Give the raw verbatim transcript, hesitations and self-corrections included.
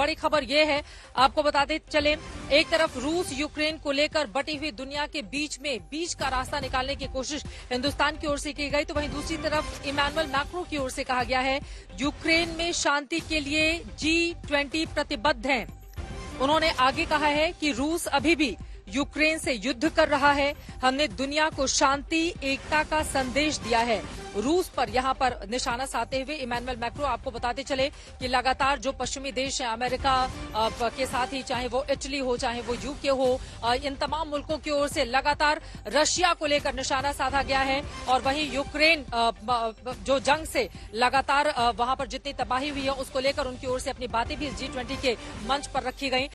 बड़ी खबर ये है, आपको बताते चले, एक तरफ रूस यूक्रेन को लेकर बटी हुई दुनिया के बीच में बीच का रास्ता निकालने की कोशिश हिंदुस्तान की ओर से की गई, तो वहीं दूसरी तरफ इमैनुअल मैक्रों की ओर से कहा गया है यूक्रेन में शांति के लिए जी ट्वेंटी प्रतिबद्ध है। उन्होंने आगे कहा है कि रूस अभी भी यूक्रेन से युद्ध कर रहा है, हमने दुनिया को शांति एकता का संदेश दिया है। रूस पर यहां पर निशाना साधते हुए इमैनुअल मैक्रो आपको बताते चले कि लगातार जो पश्चिमी देश हैं, अमेरिका के साथ ही चाहे वो इटली हो चाहे वो यूके हो, इन तमाम मुल्कों की ओर से लगातार रशिया को लेकर निशाना साधा गया है। और वहीं यूक्रेन जो जंग से लगातार वहां पर जितनी तबाही हुई है उसको लेकर उनकी ओर से अपनी बातें भी जी ट्वेंटी के मंच पर रखी गई।